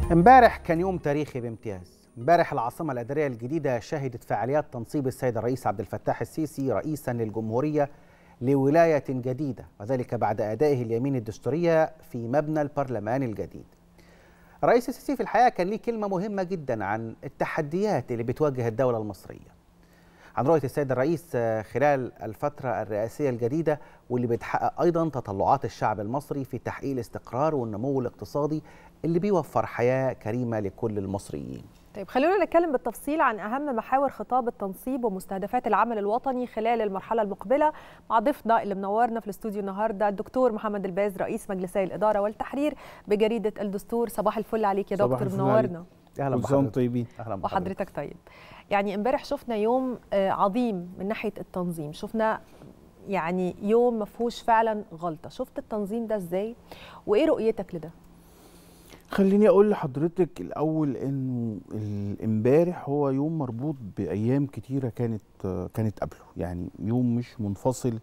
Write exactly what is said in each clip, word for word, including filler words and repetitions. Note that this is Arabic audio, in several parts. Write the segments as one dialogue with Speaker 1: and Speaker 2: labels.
Speaker 1: امبارح كان يوم تاريخي بامتياز. امبارح العاصمة الإدارية الجديدة شهدت فعاليات تنصيب السيد الرئيس عبد الفتاح السيسي رئيسا للجمهورية لولاية جديدة، وذلك بعد أدائه اليمين الدستورية في مبنى البرلمان الجديد. الرئيس السيسي في الحقيقة كان ليه كلمة مهمة جدا عن التحديات اللي بتواجه الدولة المصرية، عن رؤية السيد الرئيس خلال الفترة الرئاسية الجديدة، واللي بتحقق أيضا تطلعات الشعب المصري في تحقيق الاستقرار والنمو الاقتصادي اللي بيوفر حياة كريمة لكل المصريين.
Speaker 2: طيب خلونا نتكلم بالتفصيل عن أهم محاور خطاب التنصيب ومستهدفات العمل الوطني خلال المرحلة المقبلة مع ضيفنا اللي منورنا في الاستوديو النهارده الدكتور محمد الباز رئيس مجلسي الإدارة والتحرير بجريدة الدستور. صباح الفل عليك يا دكتور، منورنا.
Speaker 1: أهلا بحضرتك. طيبين. أهلا
Speaker 2: بحضرتك. طيب يعني امبارح شفنا يوم عظيم من ناحية التنظيم، شفنا يعني يوم ما فيهوش فعلا غلطة. شفت التنظيم ده ازاي وايه رؤيتك لده؟
Speaker 3: خليني اقول لحضرتك الاول انه امبارح هو يوم مربوط بايام كتيره كانت كانت قبله، يعني يوم مش منفصل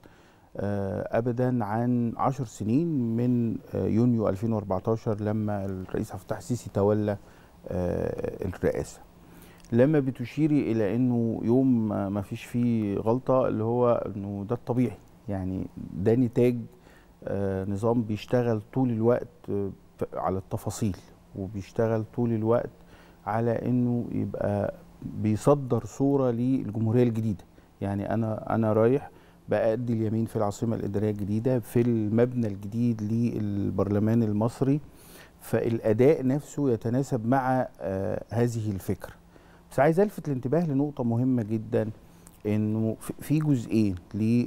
Speaker 3: ابدا عن عشر سنين من يونيو ألفين وأربعتاشر لما الرئيس عبد الفتاح السيسي تولى الرئاسه. لما بتشيري الى انه يوم ما فيش فيه غلطه، اللي هو انه ده الطبيعي، يعني ده نتاج نظام بيشتغل طول الوقت على التفاصيل، وبيشتغل طول الوقت على انه يبقى بيصدر صوره للجمهوريه الجديده. يعني انا انا رايح بأدي اليمين في العاصمه الاداريه الجديده في المبنى الجديد للبرلمان المصري، فالاداء نفسه يتناسب مع آه هذه الفكره. بس عايز الفت الانتباه لنقطه مهمه جدا، انه في جزئين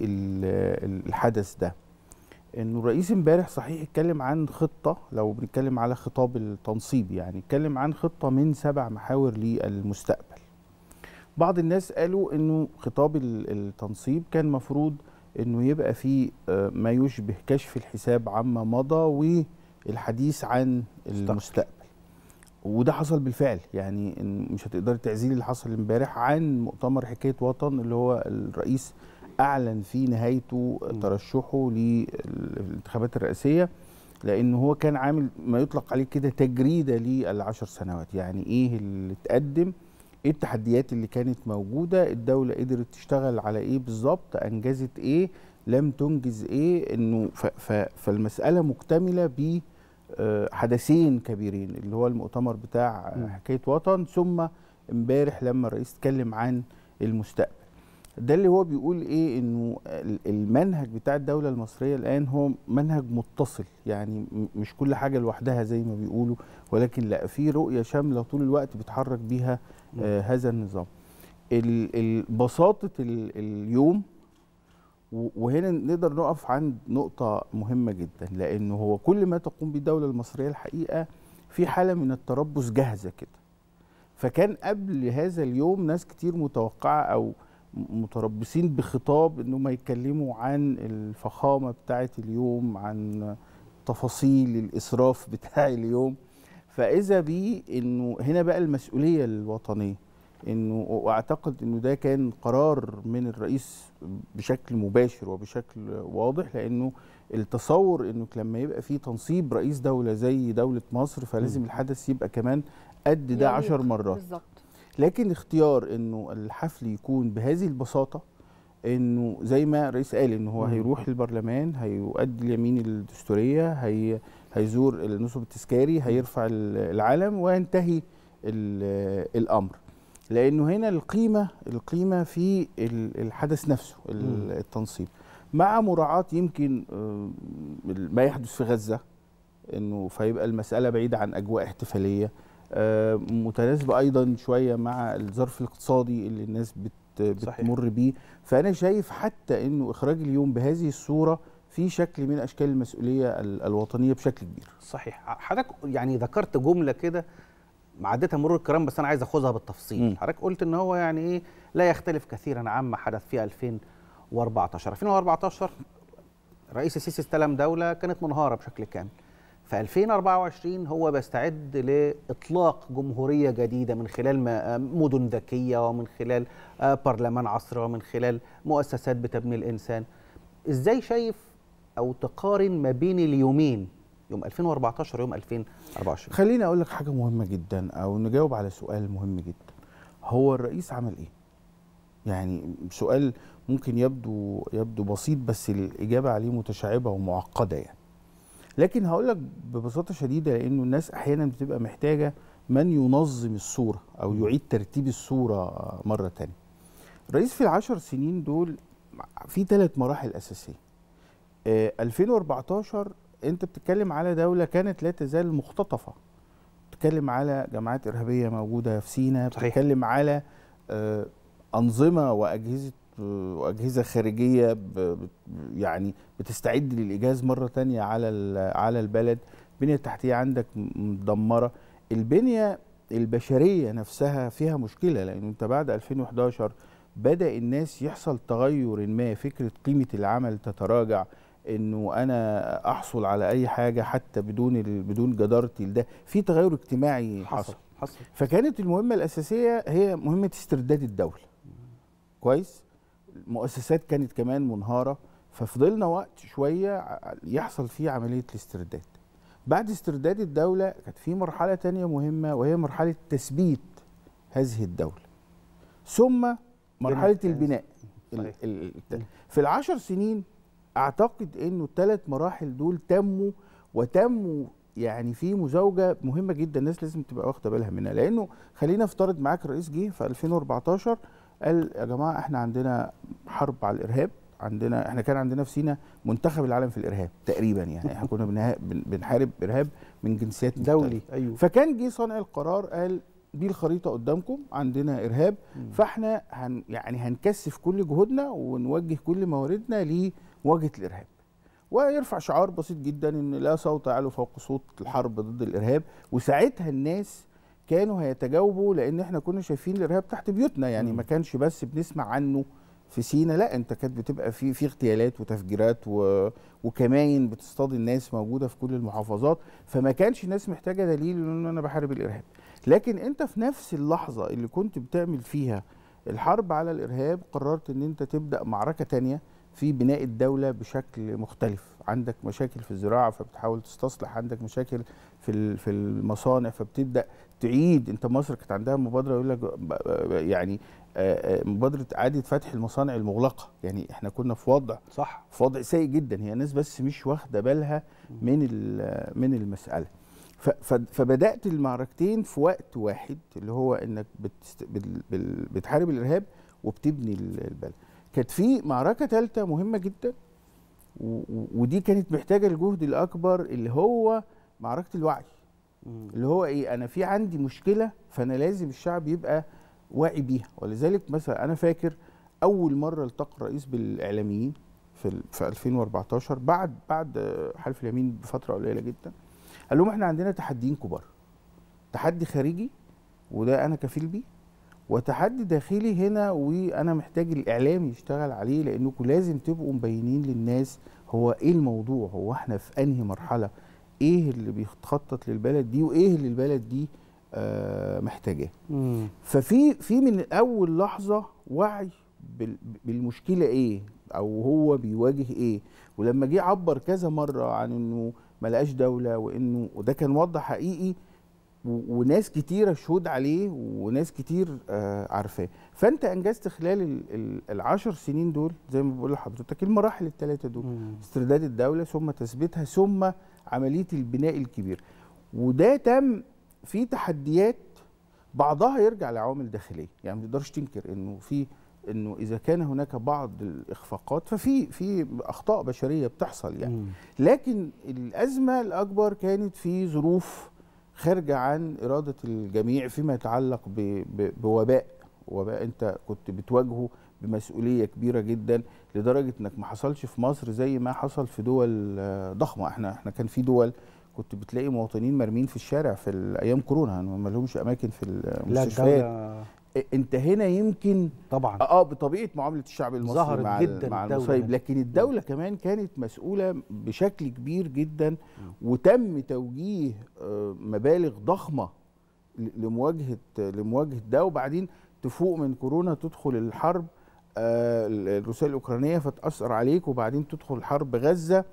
Speaker 3: للحدث ده. انه الرئيس امبارح صحيح اتكلم عن خطه، لو بنتكلم على خطاب التنصيب يعني اتكلم عن خطه من سبع محاور للمستقبل. بعض الناس قالوا انه خطاب التنصيب كان مفروض انه يبقى فيه ما يشبه كشف الحساب عما مضى والحديث عن المستقبل، وده حصل بالفعل. يعني مش هتقدري تعزيلي اللي حصل امبارح عن مؤتمر حكايه وطن اللي هو الرئيس أعلن في نهايته ترشحه للانتخابات الرئاسية، لأنه هو كان عامل ما يطلق عليه كده تجريدة للعشر سنوات. يعني إيه اللي اتقدم، إيه التحديات اللي كانت موجودة، الدولة قدرت تشتغل على إيه بالظبط، أنجزت إيه، لم تنجز إيه. إنه فالمسألة مكتملة بحدثين كبيرين، اللي هو المؤتمر بتاع حكاية وطن، ثم امبارح لما الرئيس اتكلم عن المستقبل. ده اللي هو بيقول ايه، انه المنهج بتاع الدولة المصرية الان هو منهج متصل، يعني مش كل حاجة لوحدها زي ما بيقولوا، ولكن لا، في رؤية شاملة طول الوقت بيتحرك بيها آه هذا النظام. بساطة اليوم، وهنا نقدر نقف عند نقطة مهمة جدا، لانه هو كل ما تقوم به الدولة المصرية الحقيقة في حالة من التربص جاهزة كده. فكان قبل هذا اليوم ناس كتير متوقعة او متربصين بخطاب انه ما يتكلموا عن الفخامه بتاعه اليوم، عن تفاصيل الاسراف بتاع اليوم. فاذا بيه انه هنا بقى المسؤوليه الوطنيه، انه واعتقد انه ده كان قرار من الرئيس بشكل مباشر وبشكل واضح، لانه التصور انه لما يبقى في تنصيب رئيس دوله زي دوله مصر فلازم الحدث يبقى كمان قد ده عشر مرات بالظبط. لكن اختيار انه الحفل يكون بهذه البساطه، انه زي ما الرئيس قال انه هو هيروح البرلمان، هيؤدي اليمين الدستوريه، هي هيزور النصب التذكاري، هيرفع العلم وينتهي الامر. لانه هنا القيمه القيمه في الحدث نفسه، التنصيب، مع مراعاه يمكن ما يحدث في غزه، انه فيبقى المساله بعيده عن اجواء احتفاليه، متناسبه ايضا شويه مع الظرف الاقتصادي اللي الناس بت بتمر بيه. فانا شايف حتى انه اخراج اليوم بهذه الصوره في شكل من اشكال المسؤوليه الوطنيه بشكل كبير.
Speaker 1: صحيح. حضرتك يعني ذكرت جمله كده عدتها مرور الكرام، بس انا عايز اخذها بالتفصيل. حضرتك قلت ان هو يعني ايه لا يختلف كثيرا عما حدث في ألفين وأربعتاشر. ألفين وأربعتاشر رئيس السيسي استلم دوله كانت منهاره بشكل كامل. في ألفين وأربعة وعشرين هو بيستعد لإطلاق جمهورية جديدة من خلال مدن ذكية، ومن خلال برلمان عصر، ومن خلال مؤسسات بتبني الإنسان. إزاي شايف أو تقارن ما بين اليومين يوم ألفين وأربعتاشر ويوم ألفين وأربعة وعشرين؟
Speaker 3: خليني اقول لك حاجه مهمه جدا او نجاوب على سؤال مهم جدا. هو الرئيس عمل ايه؟ يعني سؤال ممكن يبدو يبدو بسيط بس الاجابه عليه متشعبه ومعقده يعني. لكن هقول لك ببساطه شديده لانه الناس احيانا بتبقى محتاجه من ينظم الصوره او يعيد ترتيب الصوره مره تانية. الرئيس في العشر سنين دول في ثلاث مراحل اساسيه. آه ألفين وأربعتاشر انت بتتكلم على دوله كانت لا تزال مختطفه، بتتكلم على جماعات ارهابيه موجوده في سيناء، بتتكلم على آه انظمه واجهزه واجهزه خارجيه يعني بتستعد للاجهاز مره تانية على على البلد. البنيه التحتيه عندك مدمره، البنيه البشريه نفسها فيها مشكله، لان انت بعد ألفين وحداشر بدا الناس يحصل تغير ما، فكره قيمه العمل تتراجع، انه انا احصل على اي حاجه حتى بدون بدون جدارتي لده، في تغير اجتماعي حصل
Speaker 1: حصل
Speaker 3: فكانت المهمه الاساسيه هي مهمه استرداد الدوله. كويس؟ المؤسسات كانت كمان منهاره، ففضلنا وقت شويه يحصل فيه عمليه الاسترداد. بعد استرداد الدوله كانت في مرحله تانية مهمه وهي مرحله تثبيت هذه الدوله، ثم مرحله البناء. في العشر سنين اعتقد انه الثلاث مراحل دول تموا وتموا يعني في مزاوجه مهمه جدا الناس لازم تبقى واخده بالها منها. لانه خلينا افترض معاك الرئيس جه في ألفين وأربعتاشر قال يا جماعه احنا عندنا حرب على الارهاب، عندنا احنا كان عندنا في سيناء منتخب العالم في الارهاب تقريبا، يعني احنا كنا بنحارب ارهاب من جنسيات
Speaker 1: دولي. ايوه.
Speaker 3: فكان جه صانع القرار قال دي الخريطه قدامكم، عندنا ارهاب، م. فاحنا هن يعني هنكثف كل جهودنا ونوجه كل مواردنا لمواجهه الارهاب، ويرفع شعار بسيط جدا ان لا صوت يعلو فوق صوت الحرب ضد الارهاب. وساعتها الناس كانوا هيتجاوبوا لان احنا كنا شايفين الارهاب تحت بيوتنا، يعني م. ما كانش بس بنسمع عنه في سينا، لا انت كانت بتبقى في في اغتيالات وتفجيرات و... وكماين بتصطاد الناس موجوده في كل المحافظات، فما كانش الناس محتاجه دليل ان انا بحارب الارهاب. لكن انت في نفس اللحظه اللي كنت بتعمل فيها الحرب على الارهاب قررت ان انت تبدا معركه تانية في بناء الدوله بشكل مختلف. عندك مشاكل في الزراعه فبتحاول تستصلح، عندك مشاكل في في المصانع فبتبدا تعيد. انت مصر كانت عندها مبادره يقول لك يعني مبادره اعاده فتح المصانع المغلقه، يعني احنا كنا في وضع
Speaker 1: صح
Speaker 3: في وضع سيء جدا، هي الناس بس مش واخده بالها من من المساله. فبدات المعركتين في وقت واحد اللي هو انك بتست... بتحارب الارهاب وبتبني البلد. كانت في معركه ثالثه مهمه جدا و... ودي كانت محتاجه الجهد الاكبر اللي هو معركه الوعي. مم. اللي هو ايه؟ انا في عندي مشكله فانا لازم الشعب يبقى واعي بيها. ولذلك مثلا انا فاكر اول مره التقى الرئيس بالاعلاميين في في ألفين وأربعتاشر بعد بعد حلف اليمين بفتره قليله جدا، قال لهم احنا عندنا تحديين كبار، تحدي خارجي وده انا كفيل بيه، وتحدي داخلي هنا وانا محتاج الاعلام يشتغل عليه، لانكم لازم تبقوا مبينين للناس هو ايه الموضوع، هو احنا في انهي مرحله، ايه اللي بيتخطط للبلد دي وايه اللي البلد دي آه محتاجاه. ففي في من اول لحظه وعي بالمشكله ايه او هو بيواجه ايه. ولما جه عبر كذا مره عن انه ما لقاش دوله وانه وده كان وضع حقيقي وناس كتيره شهود عليه وناس كتير آه عارفاه. فانت انجزت خلال العشر سنين دول زي ما بقول لحضرتك المراحل الثلاثه دول، استرداد الدوله ثم تثبيتها ثم عمليه البناء الكبير. وده تم في تحديات بعضها يرجع لعوامل داخليه، يعني ما تقدرش تنكر انه في انه اذا كان هناك بعض الاخفاقات ففي في اخطاء بشريه بتحصل يعني. مم. لكن الازمه الاكبر كانت في ظروف خارجه عن اراده الجميع فيما يتعلق بوباء وباء انت كنت بتواجهه بمسؤوليه كبيره جدا، لدرجه انك ما حصلش في مصر زي ما حصل في دول ضخمه. احنا احنا كان في دول كنت بتلاقي مواطنين مرمين في الشارع في ايام كورونا، ما لهمش اماكن في المستشفيات. انت هنا يمكن
Speaker 1: طبعا
Speaker 3: اه بطبيعه معامله الشعب المصري مع
Speaker 1: جدا
Speaker 3: مع المصايب، لكن الدوله كمان كانت مسؤوله بشكل كبير جدا، وتم توجيه مبالغ ضخمه لمواجهه لمواجهه ده. وبعدين تفوق من كورونا تدخل الحرب الروسيه الاوكرانيه فتاثر عليك، وبعدين تدخل حرب غزه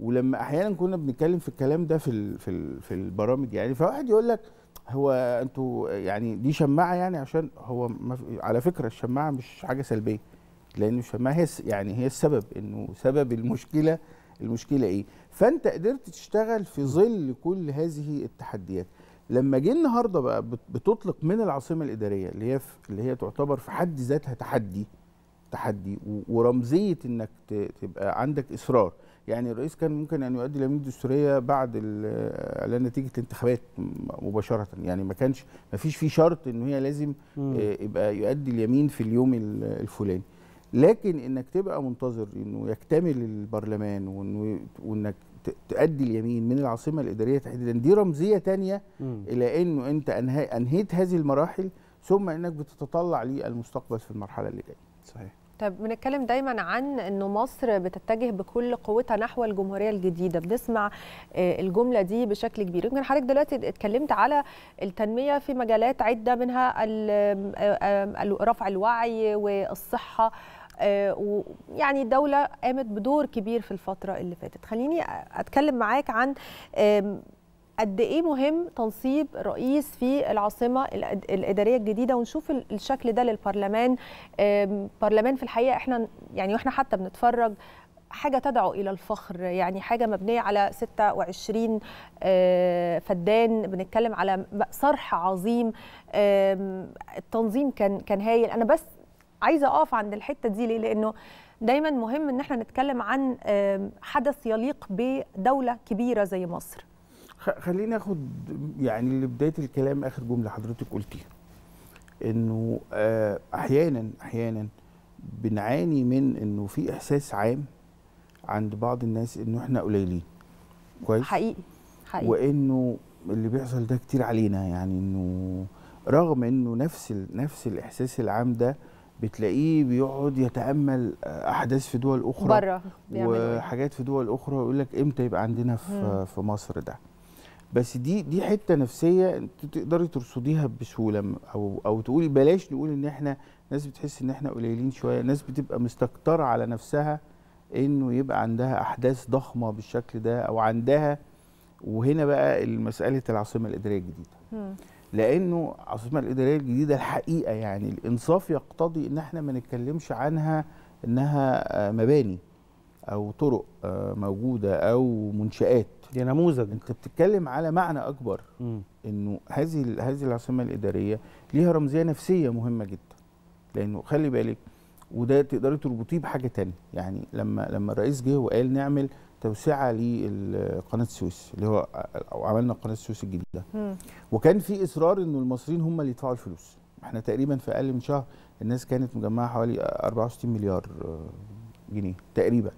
Speaker 3: ولما احيانا كنا بنتكلم في الكلام ده في ال في ال في البرامج، يعني فواحد يقول لك هو انتوا يعني دي شماعه، يعني عشان هو على فكره الشماعه مش حاجه سلبيه، لان الشماعه هي يعني هي السبب، انه سبب المشكله المشكله ايه. فانت قدرت تشتغل في ظل كل هذه التحديات. لما جه النهارده بقى بتطلق من العاصمه الاداريه اللي هي اللي هي تعتبر في حد ذاتها تحدي تحدي ورمزيه انك تبقى عندك اصرار. يعني الرئيس كان ممكن ان يؤدي اليمين الدستوريه بعد اعلان نتيجه الانتخابات مباشره، يعني ما كانش ما فيش فيه شرط انه هي لازم يبقى يؤدي اليمين في اليوم الفلاني، لكن انك تبقى منتظر انه يكتمل البرلمان وانه وانك تؤدي اليمين من العاصمه الاداريه تحديدا، دي رمزيه ثانيه الى انه انت انهيت هذه المراحل، ثم انك بتتطلع للمستقبل في المرحله اللي جايه.
Speaker 1: صحيح.
Speaker 2: طب بنتكلم دايما عن انه مصر بتتجه بكل قوتها نحو الجمهوريه الجديده، بنسمع الجمله دي بشكل كبير. يمكن حضرتك دلوقتي اتكلمت على التنميه في مجالات عده، منها رفع الوعي والصحه، ويعني الدوله قامت بدور كبير في الفتره اللي فاتت. خليني اتكلم معاك عن قد ايه مهم تنصيب رئيس في العاصمه الاداريه الجديده، ونشوف الشكل ده للبرلمان. برلمان في الحقيقه احنا يعني واحنا حتى بنتفرج حاجه تدعو الى الفخر، يعني حاجه مبنيه على ستة وعشرين فدان، بنتكلم على صرح عظيم. التنظيم كان كان هايل. انا بس عايزه اقف عند الحته دي ليه؟ لانه دايما مهم ان احنا نتكلم عن حدث يليق بدوله كبيره زي مصر.
Speaker 3: خليني اخد يعني لبدايه الكلام اخر جمله حضرتك قلتيها، انه احيانا احيانا بنعاني من انه في احساس عام عند بعض الناس انه احنا قليلين. كويس؟
Speaker 2: حقيقي حقيقي.
Speaker 3: وانه اللي بيحصل ده كتير علينا، يعني انه رغم انه نفس نفس الاحساس العام ده بتلاقيه بيقعد يتامل احداث في دول اخرى
Speaker 2: بره
Speaker 3: وحاجات في دول اخرى، ويقول لك امتى يبقى عندنا في في مصر ده. بس دي دي حته نفسيه انت تقدري ترصديها بسهوله، او او تقولي بلاش نقول ان احنا ناس بتحس ان احنا قليلين شويه، ناس بتبقى مستكتره على نفسها انه يبقى عندها احداث ضخمه بالشكل ده او عندها. وهنا بقى مساله العاصمه الاداريه الجديده، لانه العاصمه الاداريه الجديده الحقيقه يعني الانصاف يقتضي ان احنا ما نتكلمش عنها انها مباني او طرق موجوده او منشآت،
Speaker 1: دي نموذج.
Speaker 3: انت بتتكلم على معنى اكبر، م. انه هذه هذه العاصمه الاداريه ليها رمزيه نفسيه مهمه جدا. لانه خلي بالك، وده تقدري تربطيه بحاجه ثانيه، يعني لما لما الرئيس جه وقال نعمل توسعه لقناه السويس اللي هو او عملنا قناه السويس الجديده، م. وكان في اصرار انه المصريين هم اللي يدفعوا الفلوس. احنا تقريبا في اقل من شهر الناس كانت مجمعه حوالي أربعة وستين مليار جنيه تقريبا.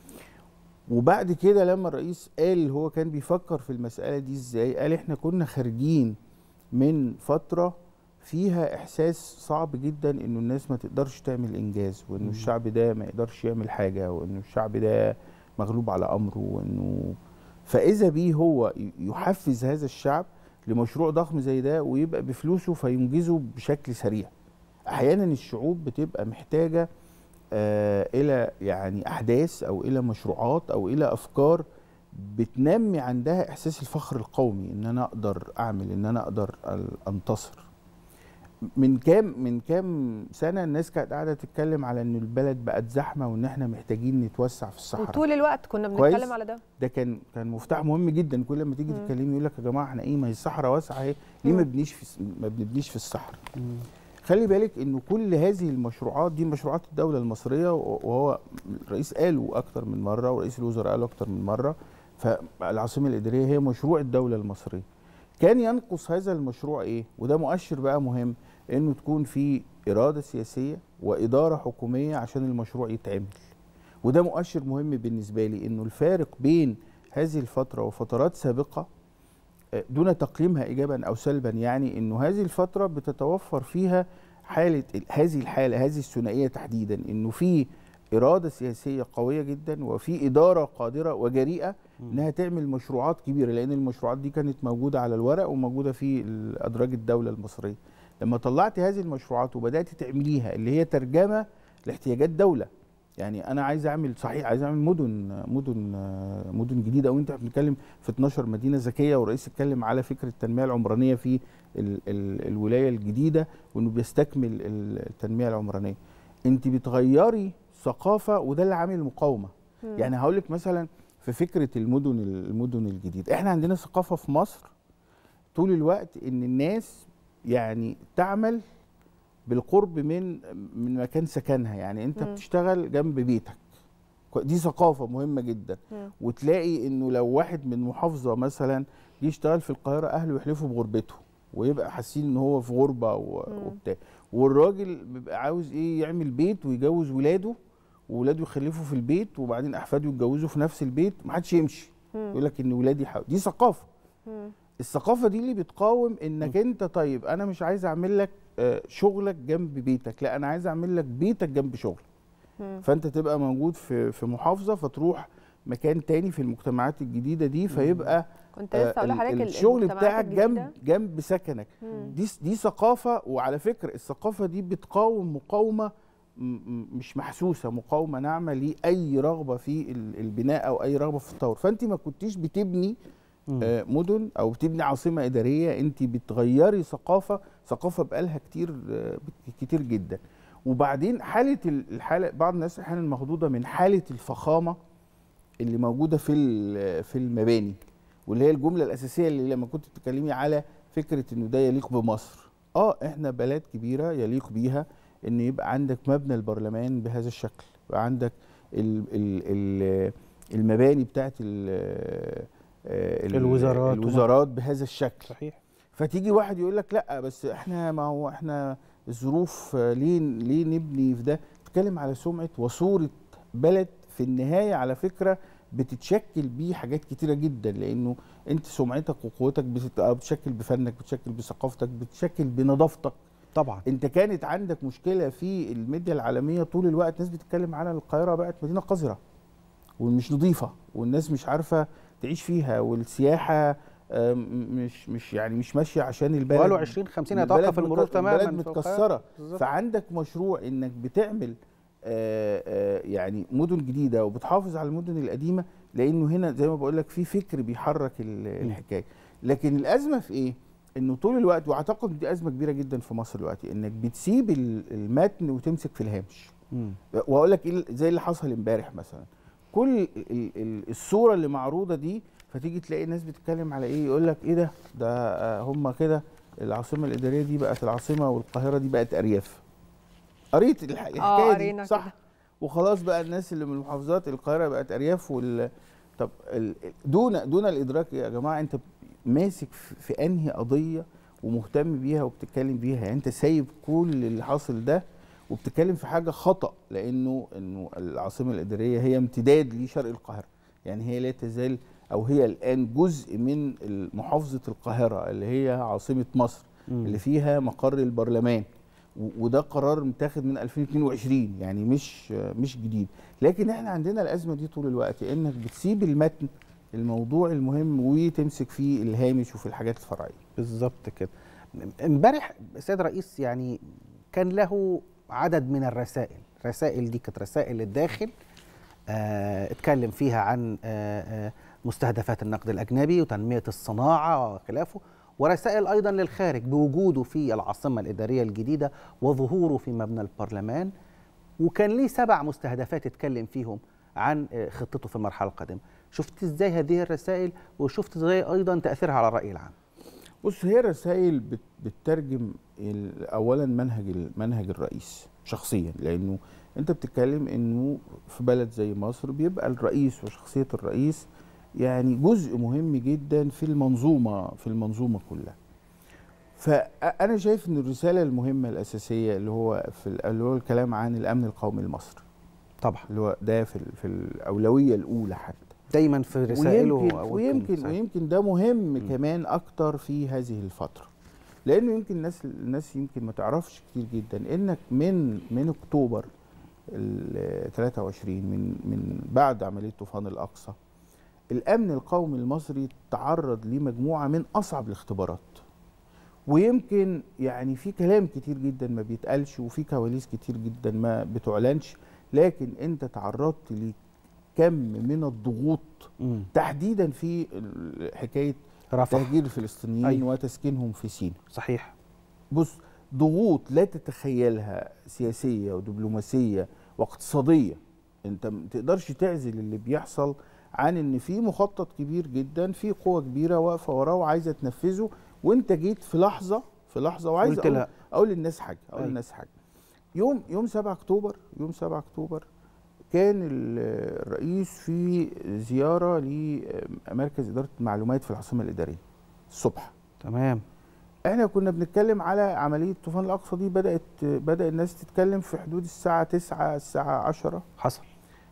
Speaker 3: وبعد كده لما الرئيس قال هو كان بيفكر في المسألة دي ازاي، قال احنا كنا خارجين من فترة فيها احساس صعب جدا انه الناس ما تقدرش تعمل انجاز، وانه الشعب ده ما يقدرش يعمل حاجة، وانه الشعب ده مغلوب على امره، وانه فاذا بيه هو يحفز هذا الشعب لمشروع ضخم زي ده ويبقى بفلوسه فينجزه بشكل سريع. احيانا الشعوب بتبقى محتاجة آه الى يعني احداث او الى مشروعات او الى افكار بتنمي عندها احساس الفخر القومي، ان انا اقدر اعمل، ان انا اقدر انتصر. من كام من كام سنه الناس كانت قاعده تتكلم على ان البلد بقت زحمه وان احنا محتاجين نتوسع في الصحراء،
Speaker 2: وطول الوقت كنا بنتكلم على ده.
Speaker 3: ده كان كان مفتاح مهم جدا. كل ما تيجي تتكلمي يقول لك يا جماعه احنا ايه، ما هي الصحراء واسعه اهي، ليه ما بنبنيش في ما بنبنيش في الصحراء؟ خلي بالك انه كل هذه المشروعات دي مشروعات الدوله المصريه، وهو الرئيس قاله اكتر من مره ورئيس الوزراء قاله اكتر من مره، فالعاصمه الاداريه هي مشروع الدوله المصريه. كان ينقص هذا المشروع ايه؟ وده مؤشر بقى مهم، انه تكون في اراده سياسيه واداره حكوميه عشان المشروع يتعمل. وده مؤشر مهم بالنسبه لي، انه الفارق بين هذه الفتره وفترات سابقه دون تقييمها ايجابا او سلبا، يعني انه هذه الفتره بتتوفر فيها حاله هذه الحاله هذه الثنائيه تحديدا، انه في اراده سياسيه قويه جدا وفي اداره قادره وجريئه انها تعمل مشروعات كبيره، لان المشروعات دي كانت موجوده على الورق وموجوده في ادراج الدوله المصريه. لما طلعت هذه المشروعات وبدات تعمليها اللي هي ترجمه لاحتياجات دوله، يعني انا عايز اعمل صحيح عايز اعمل مدن مدن مدن جديده، وانت بنتكلم في اتناشر مدينه ذكيه، والرئيس اتكلم على فكره التنميه العمرانيه في ال ال الولايه الجديده، وانه بيستكمل التنميه العمرانيه. انت بتغيري ثقافه، وده اللي عامل المقاومه. م. يعني هقول لك مثلا في فكره المدن المدن الجديده، احنا عندنا ثقافه في مصر طول الوقت ان الناس يعني تعمل بالقرب من من مكان سكنها، يعني انت م. بتشتغل جنب بيتك، دي ثقافه مهمه جدا. م. وتلاقي انه لو واحد من محافظه مثلا يشتغل في القاهره، اهله يحلفوا بغربته ويبقى حاسين ان هو في غربه وبتاع، والراجل بيبقى عاوز ايه؟ يعمل بيت ويجوز ولاده، وولاده يخلفوا في البيت، وبعدين احفاده يتجوزوا في نفس البيت، ما حدش يمشي. يقول لك ان ولادي حاول. دي ثقافه. م. الثقافه دي اللي بتقاوم انك م. انت طيب انا مش عايز اعمل لك شغلك جنب بيتك، لا انا عايز اعمل لك بيتك جنب شغلك. م. فانت تبقى موجود في في محافظه، فتروح مكان تاني في المجتمعات الجديده دي، فيبقى
Speaker 2: كنت لسه اقول لحضرتك
Speaker 3: الشغل بتاعك جنب جنب سكنك. م. دي دي ثقافه. وعلى فكره الثقافه دي بتقاوم مقاومه مش محسوسه، مقاومه ناعمه لاي رغبه في البناء او اي رغبه في التطور. فانت ما كنتيش بتبني آه مدن او بتبني عاصمه اداريه، انت بتغيري ثقافه ثقافه بقالها كتير آه كتير جدا. وبعدين حاله الحاله بعض الناس احيانا مخضوضه من حاله الفخامه اللي موجوده في في المباني، واللي هي الجمله الاساسيه اللي لما كنت بتتكلمي على فكره انه ده يليق بمصر. اه احنا بلد كبيره يليق بيها ان يبقى عندك مبنى البرلمان بهذا الشكل، يبقى عندك ال ال ال المباني بتاعت
Speaker 1: الوزارات
Speaker 3: الوزارات بهذا الشكل.
Speaker 1: صحيح.
Speaker 3: فتيجي واحد يقول لك لا بس احنا ما هو احنا الظروف ليه ليه نبني في ده؟ بتتكلم على سمعه وصوره بلد في النهايه على فكره بتتشكل بيه حاجات كتيره جدا، لانه انت سمعتك وقوتك بتتشكل بفنك، بتتشكل بثقافتك، بتتشكل بنظافتك.
Speaker 1: طبعا
Speaker 3: انت كانت عندك مشكله في الميديا العالميه طول الوقت، ناس بتتكلم على القاهره بقت مدينه قذره ومش نظيفه، والناس مش عارفه تعيش فيها، والسياحه مش مش يعني مش ماشيه عشان البلد
Speaker 1: بقاله عشرين خمسين يتوقف المرور تماما،
Speaker 3: البلد متكسره. فعندك مشروع انك بتعمل آآ آآ يعني مدن جديده وبتحافظ على المدن القديمه، لانه هنا زي ما بقول لك في فكر بيحرك الحكايه. لكن الازمه في ايه؟ انه طول الوقت، واعتقد دي ازمه كبيره جدا في مصر دلوقتي، انك بتسيب المتن وتمسك في الهامش. واقول لك ايه زي اللي حصل امبارح مثلا، كل الصوره اللي معروضه دي، فتيجي تلاقي الناس بتتكلم على ايه؟ يقول لك ايه ده؟ ده هم كده العاصمه الاداريه دي بقت العاصمه والقاهره دي بقت ارياف. قريت الحكايه دي صح؟ وخلاص بقى الناس اللي من المحافظات القاهره بقت ارياف. وال طب دون دون الادراك يا جماعه، انت ماسك في انهي قضيه ومهتم بيها وبتتكلم بيها؟ يعني انت سايب كل اللي حاصل ده وبتتكلم في حاجه خطا، لانه انه العاصمه الاداريه هي امتداد لشرق القاهره، يعني هي لا تزال او هي الان جزء من محافظه القاهره اللي هي عاصمه مصر، م. اللي فيها مقر البرلمان، وده قرار متاخد من ألفين واتنين وعشرين، يعني مش مش جديد. لكن احنا عندنا الازمه دي طول الوقت، انك بتسيب المتن الموضوع المهم وتمسك فيه الهامش وفي الحاجات الفرعيه.
Speaker 1: بالظبط كده. امبارح السيد الرئيس يعني كان له عدد من الرسائل، رسائل دي كانت رسائل للداخل آه اتكلم فيها عن آه آه مستهدفات النقد الاجنبي وتنميه الصناعه وخلافه، ورسائل ايضا للخارج بوجوده في العاصمه الاداريه الجديده وظهوره في مبنى البرلمان، وكان ليه سبع مستهدفات اتكلم فيهم عن خطته في المرحله القادمه. شفت ازاي هذه الرسائل، وشفت ازاي ايضا تاثيرها على الراي العام؟
Speaker 3: بص، هي رسائل بتترجم اولا منهج منهج الرئيس شخصيا، لانه انت بتتكلم انه في بلد زي مصر بيبقى الرئيس وشخصيه الرئيس يعني جزء مهم جدا في المنظومه في المنظومه كلها. فانا شايف ان الرساله المهمه الاساسيه اللي هو في اللي هو الكلام عن الامن القومي المصري،
Speaker 1: طبعا
Speaker 3: اللي هو ده في في الاولويه الاولى حتى
Speaker 1: دايما في رسائله.
Speaker 3: ويمكن ويمكن, ويمكن ده مهم م. كمان اكتر في هذه الفتره، لانه يمكن الناس الناس يمكن ما تعرفش كتير جدا انك من من اكتوبر تلاتة وعشرين، من من بعد عمليه طوفان الاقصى، الامن القومي المصري تعرض لمجموعه من اصعب الاختبارات. ويمكن يعني في كلام كتير جدا ما بيتقالش، وفي كواليس كتير جدا ما بتعلنش، لكن انت تعرضت لكم من الضغوط
Speaker 1: مم.
Speaker 3: تحديدا في حكايه
Speaker 1: رفح.
Speaker 3: تهجير الفلسطينيين
Speaker 1: أيوة.
Speaker 3: وتسكينهم في سيناء.
Speaker 1: صحيح.
Speaker 3: بص، ضغوط لا تتخيلها سياسيه ودبلوماسيه واقتصاديه. انت ما تقدرش تعزل اللي بيحصل عن ان في مخطط كبير جدا، في قوه كبيره واقفه وراه وعايزه تنفذه، وانت جيت في لحظه في لحظه وعايز
Speaker 1: قلت
Speaker 3: اقول
Speaker 1: لا.
Speaker 3: اقول للناس حاجه اقول
Speaker 1: أي.
Speaker 3: للناس حاجه يوم يوم سبعة اكتوبر يوم سبعة اكتوبر كان الرئيس في زياره لمركز اداره المعلومات في العاصمه الاداريه الصبح.
Speaker 1: تمام.
Speaker 3: احنا كنا بنتكلم على عمليه طوفان الاقصى دي، بدات بدا الناس تتكلم في حدود الساعه تسعة الساعه عشرة
Speaker 1: حصل.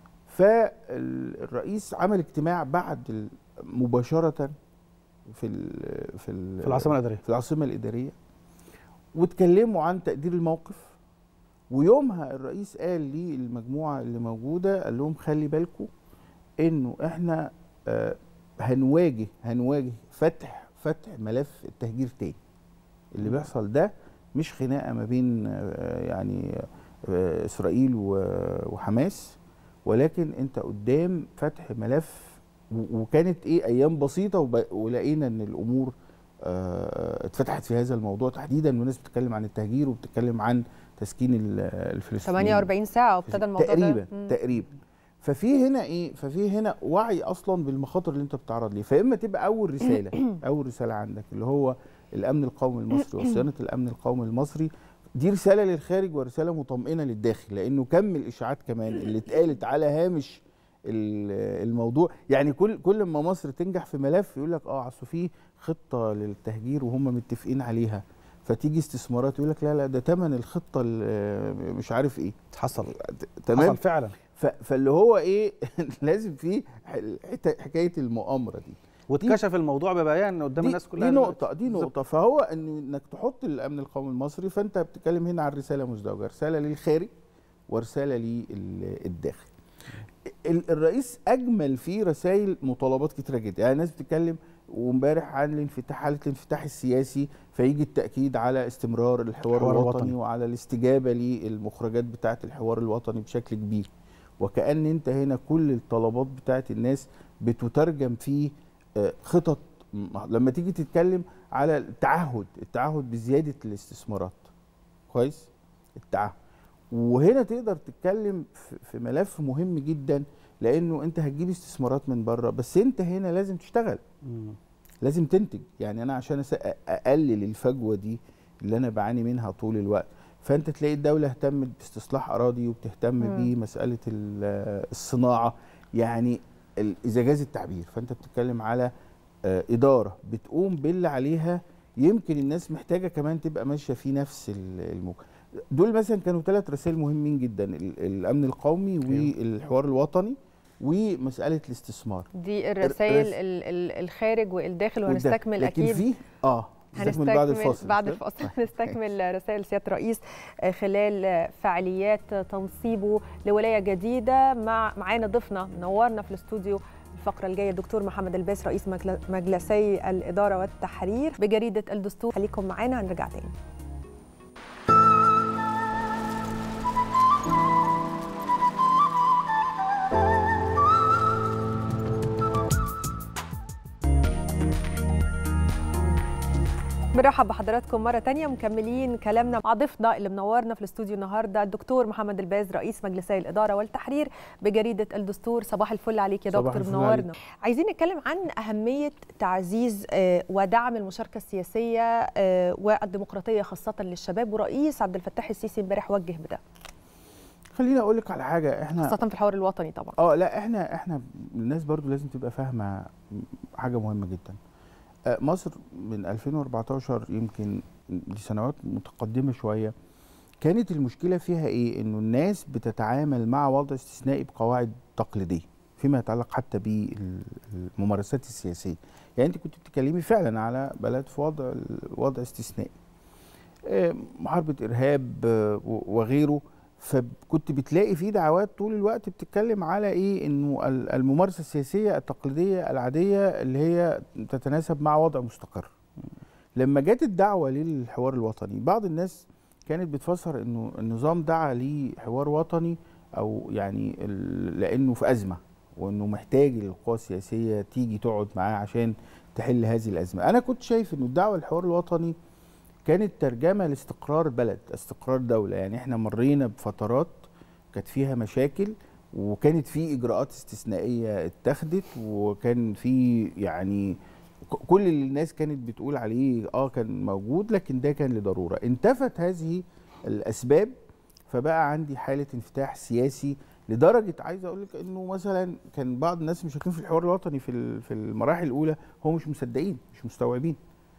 Speaker 3: فالرئيس عمل اجتماع بعد مباشره في ال في ال
Speaker 1: في العاصمه الاداريه
Speaker 3: في العاصمه الاداريه واتكلموا عن تقدير الموقف. ويومها الرئيس قال للمجموعه اللي موجوده، قال لهم خلي بالكم انه احنا آه هنواجه هنواجه فتح فتح ملف التهجير تاني. اللي بيحصل ده مش خناقه ما بين آه يعني آه اسرائيل وحماس، ولكن انت قدام فتح ملف. وكانت ايه ايام بسيطه ولقينا ان الامور آه اتفتحت في هذا الموضوع تحديدا، والناس بتتكلم عن التهجير وبتتكلم عن تسكين الفلسطينيين.
Speaker 2: ثمانية وأربعين ساعه وابتدى الموضوع
Speaker 3: تقريبا
Speaker 2: ده
Speaker 3: تقريبا. ففي هنا ايه ففي هنا وعي اصلا بالمخاطر اللي انت بتتعرض ليه. فاما تبقى اول رساله اول رساله عندك اللي هو الامن القومي المصري وصيانه الامن القومي المصري، دي رساله للخارج ورساله مطمئنه للداخل، لانه كم الاشاعات كمان اللي اتقالت على هامش الموضوع. يعني كل كل ما مصر تنجح في ملف يقول لك اه اصل في خطه للتهجير وهم متفقين عليها، فتيجي استثمارات يقول لك لا لا ده ثمن الخطه مش عارف ايه.
Speaker 1: حصل.
Speaker 3: تمام.
Speaker 1: حصل فعلا.
Speaker 3: فاللي هو ايه لازم في حكايه المؤامره دي،
Speaker 1: واتكشف الموضوع ببيان قدام الناس كلها.
Speaker 3: دي نقطه دي نقطه فهو ان انك تحط الامن القومي المصري، فانت بتتكلم هنا عن رساله مزدوجه، رساله للخارج ورساله للداخل. الرئيس اجمل فيه رسائل مطالبات كتيره جدا. يعني الناس بتتكلم وامبارح عن الانفتاح، حاله الانفتاح السياسي، فيجي التاكيد على استمرار الحوار الوطني, الوطني وعلى الاستجابه للمخرجات بتاعه الحوار الوطني بشكل كبير. وكأن انت هنا كل الطلبات بتاعه الناس بتترجم في خطط. لما تيجي تتكلم على التعهد التعهد بزياده الاستثمارات، كويس، التعهد. وهنا تقدر تتكلم في ملف مهم جدا، لانه انت هتجيب استثمارات من بره، بس انت هنا لازم تشتغل، مم. لازم تنتج. يعني انا عشان اقلل الفجوه دي اللي انا بعاني منها طول الوقت، فانت تلاقي الدوله اهتمت باستصلاح اراضي وبتهتم بمساله الصناعه. يعني اذا جاز التعبير، فانت بتتكلم على اداره بتقوم باللي عليها. يمكن الناس محتاجه كمان تبقى ماشيه في نفس الموجه. دول مثلا كانوا ثلاث رسائل مهمين جدا، الامن القومي والحوار الوطني ومساله الاستثمار.
Speaker 2: دي الرسائل الخارج والداخل، وهنستكمل اكيد.
Speaker 3: لكن فيه اه هنستكمل بعد الفاصل
Speaker 2: بعد الفاصل هنستكمل رسائل سياده الرئيس خلال فعاليات تنصيبه لولايه جديده. مع معانا ضيفنا نورنا في الاستوديو الفقرة الجاية الدكتور محمد الباز رئيس مجلسي الإدارة والتحرير بجريدة الدستور. خليكم معانا، هنرجع تاني. برحب بحضراتكم مرة تانية، مكملين كلامنا مع ضيفنا اللي منورنا في الاستوديو النهارده الدكتور محمد الباز رئيس مجلسي الإدارة والتحرير بجريدة الدستور. صباح الفل عليك يا دكتور، منورنا. عايزين نتكلم عن أهمية تعزيز ودعم المشاركة السياسية والديمقراطية خاصة للشباب، ورئيس عبد الفتاح السيسي امبارح وجه بده.
Speaker 3: خليني اقول لك على حاجه، احنا
Speaker 2: خاصه في الحوار الوطني طبعا.
Speaker 3: اه لا احنا احنا الناس برضو لازم تبقى فاهمه حاجه مهمه جدا. مصر من ألفين وأربعتاشر يمكن دي سنوات متقدمه شويه، كانت المشكله فيها ايه؟ انه الناس بتتعامل مع وضع استثنائي بقواعد تقليديه فيما يتعلق حتى بالممارسات السياسيه. يعني انت كنت بتتكلمي فعلا على بلد في وضع وضع استثنائي، محاربه ارهاب وغيره، فكنت بتلاقي فيه دعوات طول الوقت بتتكلم على ايه؟ انه الممارسه السياسيه التقليديه العاديه اللي هي تتناسب مع وضع مستقر. لما جت الدعوه للحوار الوطني، بعض الناس كانت بتفسر انه النظام دعا لحوار وطني او يعني لانه في ازمه وانه محتاج القوى السياسيه تيجي تقعد معاه عشان تحل هذه الازمه. انا كنت شايف انه الدعوه للحوار الوطني كانت ترجمه لاستقرار بلد، استقرار دوله. يعني احنا مرينا بفترات كانت فيها مشاكل وكانت في اجراءات استثنائيه اتخذت، وكان في يعني كل اللي الناس كانت بتقول عليه اه كان موجود، لكن ده كان لضروره. انتفت هذه الاسباب فبقى عندي حاله انفتاح سياسي لدرجه عايز اقول لك انه مثلا كان بعض الناس مشاركين في الحوار الوطني في في المراحل الاولى هم مش مصدقين مش مستوعبين،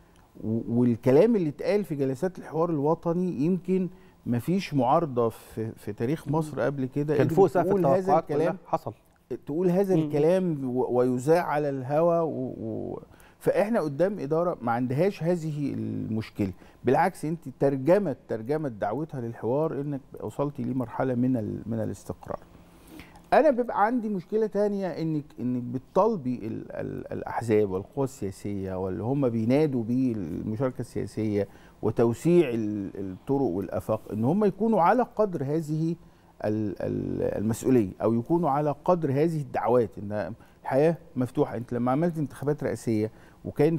Speaker 3: والكلام اللي اتقال في جلسات الحوار الوطني يمكن ما فيش معارضه في في تاريخ مصر قبل كده
Speaker 1: كان فوق سقف
Speaker 3: تقول هذا الكلام
Speaker 1: حصل
Speaker 3: تقول هذا
Speaker 1: مم.
Speaker 3: الكلام ويذاع على الهوا و... و... فاحنا قدام اداره ما عندهاش هذه المشكله، بالعكس انت ترجمت ترجمت دعوتها للحوار انك وصلتي لمرحله من ال... من الاستقرار. انا بيبقى عندي مشكله تانية انك انك بتطالبي ال... ال... الاحزاب والقوى السياسيه واللي هم بينادوا بيه المشاركه السياسيه وتوسيع ال... الطرق والافاق ان هم يكونوا على قدر هذه المسؤوليه او يكونوا على قدر هذه الدعوات ان الحياه مفتوحه. انت لما عملت انتخابات رئاسيه وكان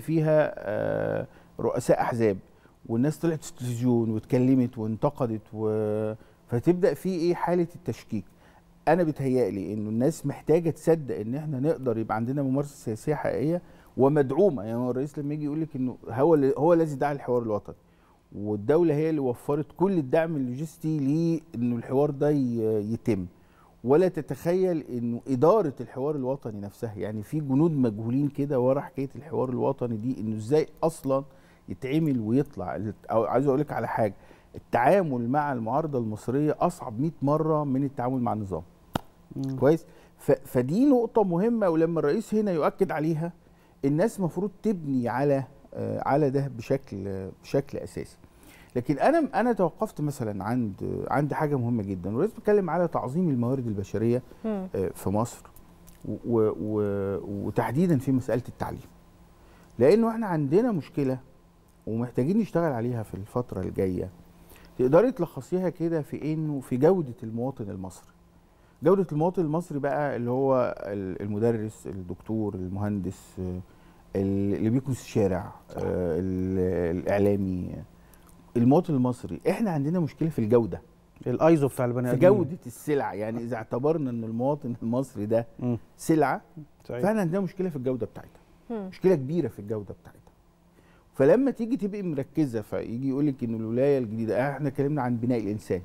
Speaker 3: فيها رؤساء احزاب والناس طلعت في التلفزيون واتكلمت وانتقدت و... فتبدا في ايه حاله التشكيك. انا بتهيألي انه الناس محتاجه تصدق ان احنا نقدر يبقى عندنا ممارسه سياسيه حقيقيه ومدعومه. يعني الرئيس لما يجي يقول لك انه هو هو الذي دعا الحوار الوطني والدولة هي اللي وفرت كل الدعم اللوجستي لأنه الحوار ده يتم، ولا تتخيل أنه إدارة الحوار الوطني نفسها يعني في جنود مجهولين كده ورا حكاية الحوار الوطني دي أنه إزاي أصلا يتعمل ويطلع. أو عايز أقول لك على حاجة، التعامل مع المعارضة المصرية أصعب مئة مرة من التعامل مع النظام. مم. كويس؟ فدي نقطة مهمة، ولما الرئيس هنا يؤكد عليها الناس مفروض تبني على على ده بشكل بشكل اساسي. لكن انا انا توقفت مثلا عند عند حاجه مهمه جدا، والرئيس بيتكلم على تعظيم الموارد البشريه في مصر و و وتحديدا في مساله التعليم، لانه احنا عندنا مشكله ومحتاجين نشتغل عليها في الفتره الجايه. تقدري تلخصيها كده في انه في جوده المواطن المصري. جوده المواطن المصري بقى اللي هو المدرس، الدكتور، المهندس، اللي بيكنس الشارع، آه الاعلامي، المواطن المصري. احنا عندنا مشكله في الجوده،
Speaker 1: الايزو بتاع البني
Speaker 3: ادمين، في جوده السلع. يعني اذا اعتبرنا ان المواطن المصري ده م. سلعه صحيح. فاحنا عندنا مشكله في الجوده بتاعتها، م. مشكله كبيره في الجوده بتاعتها. فلما تيجي تبقي مركزه فيجي يقول لك ان الولايه الجديده احنا اتكلمنا عن بناء الانسان،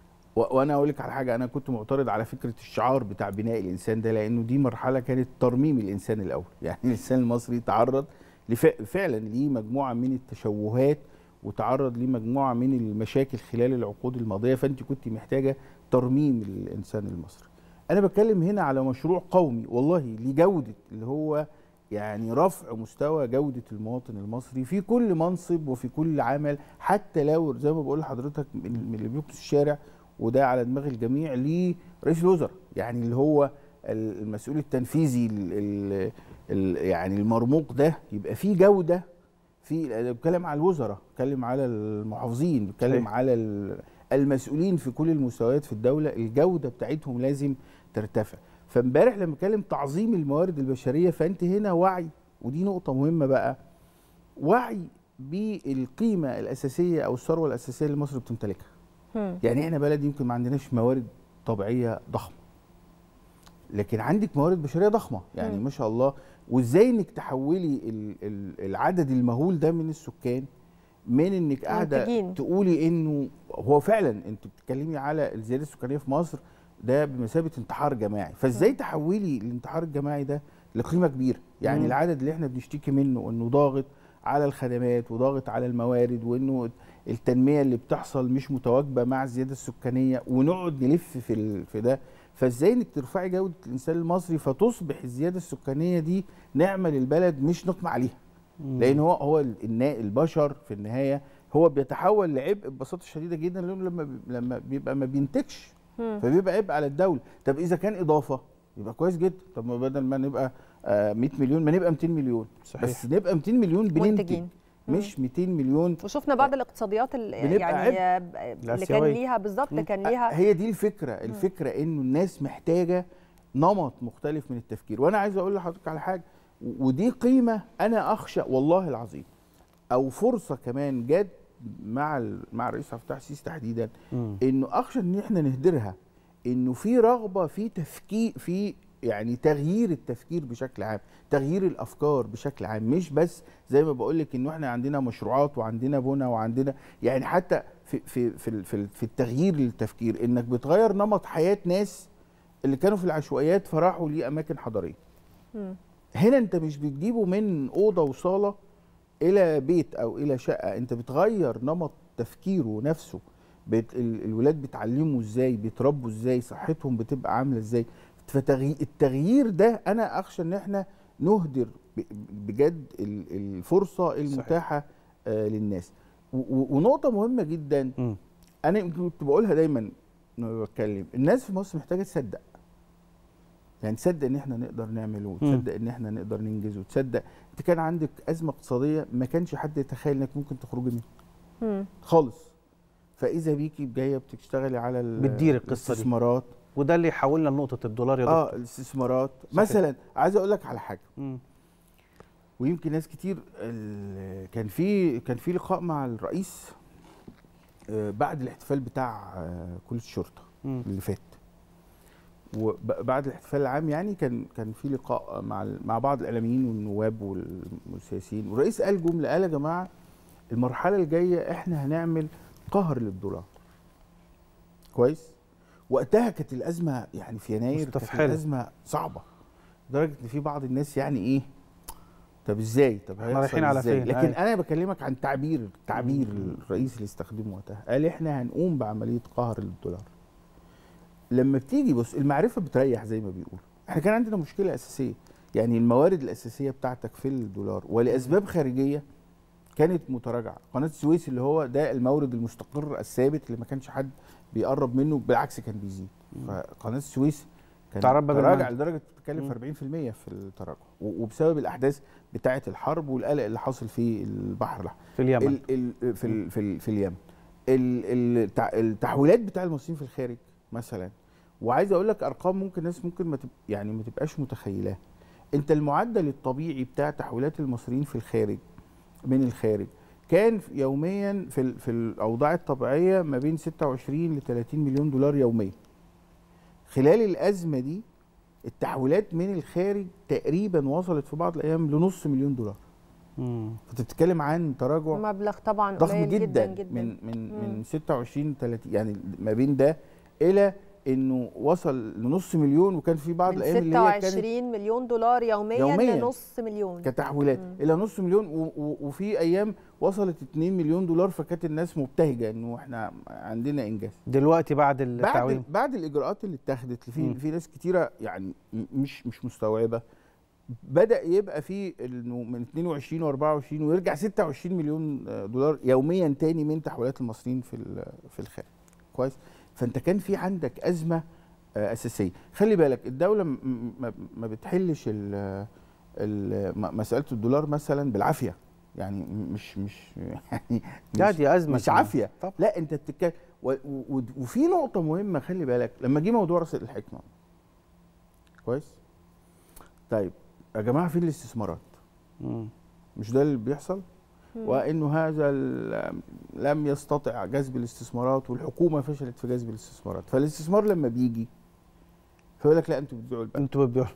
Speaker 3: وانا اقول لك على حاجه، انا كنت معترض على فكره الشعار بتاع بناء الانسان ده، لانه دي مرحله كانت ترميم الانسان الاول. يعني الانسان المصري تعرض فعلا لمجموعه من التشوهات وتعرض لمجموعه من المشاكل خلال العقود الماضيه، فانت كنت محتاجه ترميم الانسان المصري. انا بتكلم هنا على مشروع قومي والله لجوده اللي هو يعني رفع مستوى جوده المواطن المصري في كل منصب وفي كل عمل، حتى لو زي ما بقول لحضرتك من اللي بيكنس الشارع، وده على دماغ الجميع، لرئيس الوزراء يعني اللي هو المسؤول التنفيذي ال ال يعني المرموق ده، يبقى فيه جوده. في بتكلم على الوزراء، بتكلم على المحافظين، بتكلم على المسؤولين في كل المستويات في الدوله، الجوده بتاعتهم لازم ترتفع. فامبارح لما اتكلم تعظيم الموارد البشريه، فانت هنا وعي، ودي نقطه مهمه بقى، وعي بالقيمه الاساسيه او الثروه الاساسيه اللي مصر بتمتلكها. يعني احنا بلد يمكن ما عندناش موارد طبيعيه ضخمه، لكن عندك موارد بشريه ضخمه يعني م. ما شاء الله. وازاي انك تحولي العدد المهول ده من السكان من انك قاعده تقولي انه هو فعلا انت بتتكلمي على الزياده السكانيه في مصر ده بمثابه انتحار جماعي، فازاي تحولي الانتحار الجماعي ده لقيمه كبيره؟ يعني م. العدد اللي احنا بنشتكي منه انه ضاغط على الخدمات وضاغط على الموارد، وانه التنميه اللي بتحصل مش متواكبه مع الزياده السكانيه، ونقعد نلف في في ده. فازاي انك ترفعي جوده الانسان المصري فتصبح الزياده السكانيه دي نعمه للبلد مش نقمه عليها؟ لان هو هو البشر في النهايه هو بيتحول لعبء ببساطه شديده جدا، لانه لما لما بيبقى ما بينتجش فبيبقى عبء على الدوله. طب اذا كان اضافه يبقى كويس جدا، طب ما بدل ما نبقى آه مئة مليون ما نبقى مئتين مليون صحيح. بس نبقى مئتين مليون بننتج، مش مئتين مليون.
Speaker 2: وشفنا بعض الاقتصاديات اللي يعني اللي كان ليها بالظبط كان ليها.
Speaker 3: هي دي الفكره، الفكره انه الناس محتاجه نمط مختلف من التفكير. وانا عايز اقول لحضرتك على حاجه، ودي قيمه انا اخشى والله العظيم او فرصه كمان جت مع مع الرئيس عبد الفتاح السيسي تحديدا، انه اخشى ان احنا نهدرها، انه في رغبه في تفكير، في يعني تغيير التفكير بشكل عام، تغيير الافكار بشكل عام، مش بس زي ما بقول لك انه احنا عندنا مشروعات وعندنا بنى وعندنا يعني حتى في في في في, في التغيير للتفكير، انك بتغير نمط حياه ناس اللي كانوا في العشوائيات فراحوا لاماكن حضريه. هنا انت مش بتجيبه من اوضه وصاله الى بيت او الى شقه، انت بتغير نمط تفكيره نفسه. بت الولاد بيتعلموا ازاي، بيتربوا ازاي، صحتهم بتبقى عامله ازاي. فالتغيير ده انا اخشى ان احنا نهدر بجد الفرصه المتاحه آه للناس. ونقطه مهمه جدا م. انا كنت بقولها دايما لما بتكلم، الناس في مصر محتاجه تصدق، يعني تصدق ان احنا نقدر نعمله، وتصدق ان احنا نقدر ننجزه، وتصدق انت كان عندك ازمه اقتصاديه ما كانش حد يتخيل انك ممكن تخرجي منها خالص، فاذا بيكي جايه بتشتغلي على
Speaker 1: بتدير القصه
Speaker 3: الاستثمارات،
Speaker 1: وده اللي يحولنا لنقطه الدولار يا دكتور.
Speaker 3: اه الاستثمارات صحيح. مثلا عايز اقول لك على حاجه، مم. ويمكن ناس كتير كان في كان في لقاء مع الرئيس بعد الاحتفال بتاع كليه الشرطه مم. اللي فات، وبعد الاحتفال العام يعني كان كان في لقاء مع مع بعض الاعلاميين والنواب والسياسيين، والرئيس قال جمله، قال يا جماعه المرحله الجايه احنا هنعمل قهر للدولار. كويس؟ وقتها كانت الازمه يعني في يناير كانت الازمه صعبه لدرجه ان في بعض الناس يعني ايه، طب ازاي؟ طب
Speaker 1: احنا رايحين على فين؟
Speaker 3: لكن أي. انا بكلمك عن تعبير تعبير الرئيس اللي استخدمه وقتها، قال احنا هنقوم بعمليه قهر للدولار. لما بتيجي بص المعرفه بتريح زي ما بيقولوا، احنا كان عندنا مشكله اساسيه، يعني الموارد الاساسيه بتاعتك في الدولار ولاسباب خارجيه كانت متراجعه. قناه السويس اللي هو ده المورد المستقر الثابت اللي ما كانش حد بيقرب منه، بالعكس كان بيزيد. فقناه السويس كان تراجع لدرجه بتتكلم في أربعين في المية في التراجع، وبسبب الاحداث بتاعه الحرب والقلق اللي حاصل في البحر الاحمر
Speaker 1: في اليمن
Speaker 3: ال ال في ال في, ال في اليمن التحويلات بتاع المصريين في الخارج مثلا. وعايز اقول لك ارقام ممكن الناس ممكن ما تب يعني ما تبقاش متخيلاها. انت المعدل الطبيعي بتاع تحويلات المصريين في الخارج من الخارج كان يوميا في في الاوضاع الطبيعيه ما بين ستة وعشرين ل ثلاثين مليون دولار يوميا. خلال الازمه دي التحويلات من الخارج تقريبا وصلت في بعض الايام لنص مليون دولار. امم فانت بتتكلم عن تراجع
Speaker 2: مبلغ طبعا
Speaker 3: ضخم جدا,
Speaker 2: جدا, جدا
Speaker 3: من من مم. من ستة وعشرين ثلاثين، يعني ما بين ده الى انه وصل لنص مليون، وكان في بعض الايام اللي هي كانت
Speaker 2: ستة وعشرين مليون دولار يوميا, يوميا لنص مليون
Speaker 3: كتحويلات مم. الى نص مليون، وفي ايام وصلت اتنين مليون دولار، فكانت الناس مبتهجه انه احنا عندنا انجاز.
Speaker 1: دلوقتي بعد التعويم
Speaker 3: بعد بعد الاجراءات اللي اتخذت، في في ناس كتيره يعني مش مش مستوعبه، بدا يبقى في انه من اتنين وعشرين واربعة وعشرين ويرجع ستة وعشرين مليون دولار يوميا تاني من تحويلات المصريين في في الخارج. كويس؟ فانت كان في عندك ازمه اساسيه. خلي بالك الدوله ما بتحلش ال مساله الدولار مثلا بالعافيه، يعني مش مش يعني
Speaker 1: لا دي ازمه
Speaker 3: مش عافيه. لا انت بتتكلم، وفي نقطه مهمه خلي بالك لما جه موضوع راس الحكمه. كويس؟ طيب يا جماعه فين الاستثمارات؟ مم. مش ده اللي بيحصل؟ وانه هذا لم يستطع جذب الاستثمارات، والحكومه فشلت في جذب الاستثمارات. فالاستثمار لما بيجي فيقول لك لا انتوا بتبيعوا البلد،
Speaker 1: انتوا بتبيعوا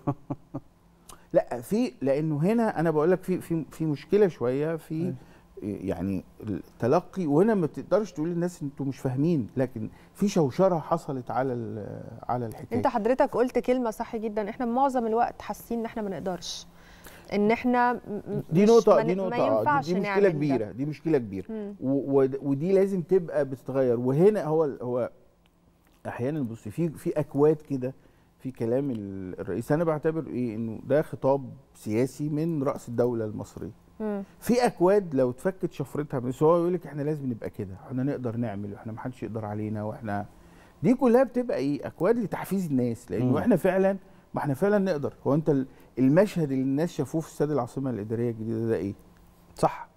Speaker 3: لا في، لانه هنا انا بقول لك في في في مشكله شويه في يعني التلقي، وهنا ما بتقدرش تقول للناس انتوا مش فاهمين، لكن في شوشره حصلت على على الحكايه.
Speaker 2: انت حضرتك قلت كلمه صح جدا، احنا معظم الوقت حاسين ان احنا ما نقدرش، ان احنا
Speaker 3: دي نقطه دي نقطه
Speaker 2: ما ينفعش
Speaker 3: دي مشكله كبيره، دي مشكله كبيره ودي لازم تبقى بتتغير. وهنا هو هو احيانا بصي في في اكواد كده في كلام الرئيس، انا بعتبر ايه انه ده خطاب سياسي من راس الدوله المصريه. مم. في اكواد لو اتفكت شفرتها، بس هو يقول لك احنا لازم نبقى كده، احنا نقدر نعمل، واحنا ما حدش يقدر علينا، واحنا دي كلها بتبقى ايه اكواد لتحفيز الناس، لانه احنا فعلا ما احنا فعلا نقدر. هو انت المشهد اللي الناس شافوه في استاد العاصمه الاداريه الجديده ده ايه؟
Speaker 1: صح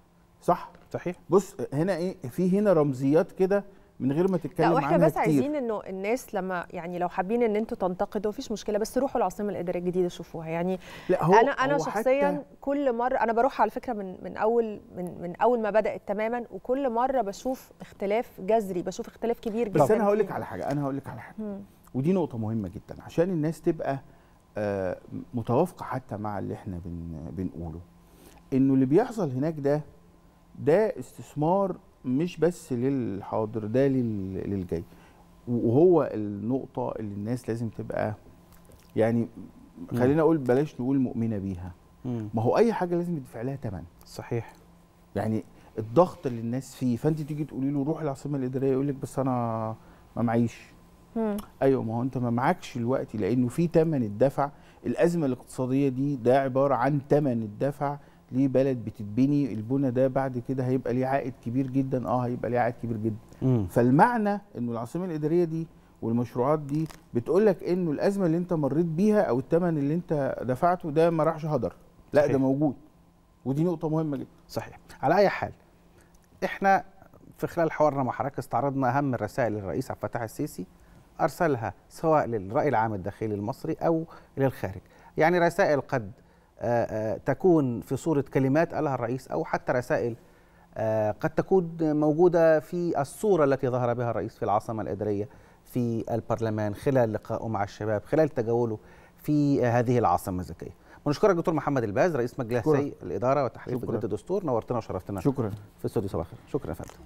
Speaker 3: صح
Speaker 1: صحيح.
Speaker 3: بص هنا ايه، في هنا رمزيات كده من غير ما تتكلم عنها كتير.
Speaker 2: لا واحنا بس عايزين انه الناس لما يعني لو حابين ان انتوا تنتقدوا مفيش مشكله، بس روحوا العاصمه الاداريه الجديده شوفوها. يعني
Speaker 3: لا هو
Speaker 2: انا انا
Speaker 3: هو
Speaker 2: شخصيا كل مره انا بروح على فكره من من اول من من اول ما بدات تماما، وكل مره بشوف اختلاف جذري، بشوف اختلاف كبير جدا.
Speaker 3: بس انا هقول لك على حاجه انا هقول لك على حاجه مم. ودي نقطه مهمه جدا عشان الناس تبقى آه متوافقه حتى مع اللي احنا بن بنقوله، انه اللي بيحصل هناك ده ده استثمار مش بس للحاضر، ده للجاي. وهو النقطة اللي الناس لازم تبقى يعني خلينا اقول بلاش نقول مؤمنة بيها. مم. ما هو اي حاجة لازم يدفع لها ثمن.
Speaker 1: صحيح.
Speaker 3: يعني الضغط اللي الناس فيه، فانت تيجي تقولي له روح العاصمة الإدارية يقول لك بس انا ما معيش. مم. ايوه ما هو انت ما معكش الوقت لانه في ثمن الدفع. الأزمة الاقتصادية دي ده عبارة عن ثمن الدفع ليه بلد بتتبني. البنى ده بعد كده هيبقى ليه عائد كبير جدا. اه هيبقى ليه عائد كبير جدا. مم. فالمعنى انه العاصمه الاداريه دي والمشروعات دي بتقول لك انه الازمه اللي انت مريت بيها او الثمن اللي انت دفعته ده ما راحش هدر، لا صحيح. ده موجود. ودي نقطه مهمه جدا.
Speaker 1: صحيح. على اي حال احنا في خلال حوارنا مع حضرتك استعرضنا اهم الرسائل الرئيس عبد الفتاح السيسي ارسلها سواء للراي العام الداخلي المصري او للخارج. يعني رسائل قد آآ آآ تكون في صورة كلمات قالها الرئيس، أو حتى رسائل قد تكون موجودة في الصورة التي ظهر بها الرئيس في العاصمة الإدارية في البرلمان خلال لقائه مع الشباب، خلال تجوله في هذه العاصمة الذكية. بنشكرك دكتور محمد الباز رئيس مجلسي الإدارة والتحرير في جريدة الدستور، نورتنا وشرفتنا.
Speaker 3: شكرا.
Speaker 1: في استوديو صباح الخير. شكرا يا فندم.